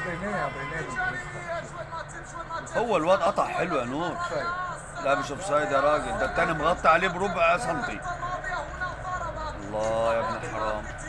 هو الواد قطع حلو يا نور. لا مش اوفسايد يا راجل، ده التاني مغطي عليه بربع سنتي. الله يا ابن الحرام.